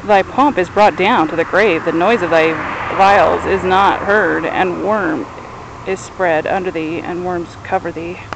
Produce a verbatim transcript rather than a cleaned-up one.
thy pomp is brought down to the grave, the noise of thy viols is not heard, and worm is spread under thee, and worms cover thee.